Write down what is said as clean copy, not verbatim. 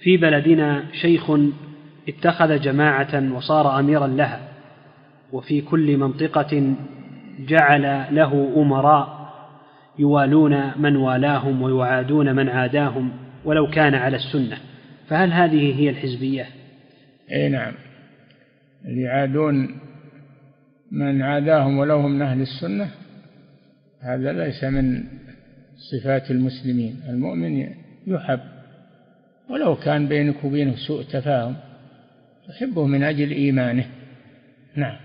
في بلدنا شيخ اتخذ جماعة وصار أميرا لها، وفي كل منطقة جعل له أمراء يوالون من والاهم ويعادون من عاداهم ولو كان على السنة، فهل هذه هي الحزبية؟ أي نعم، اللي يعادون من عاداهم ولو هم من أهل السنة هذا ليس من صفات المسلمين. المؤمن يحب ولو كان بينك وبينه سوء تفاهم، تحبه من أجل إيمانه. نعم.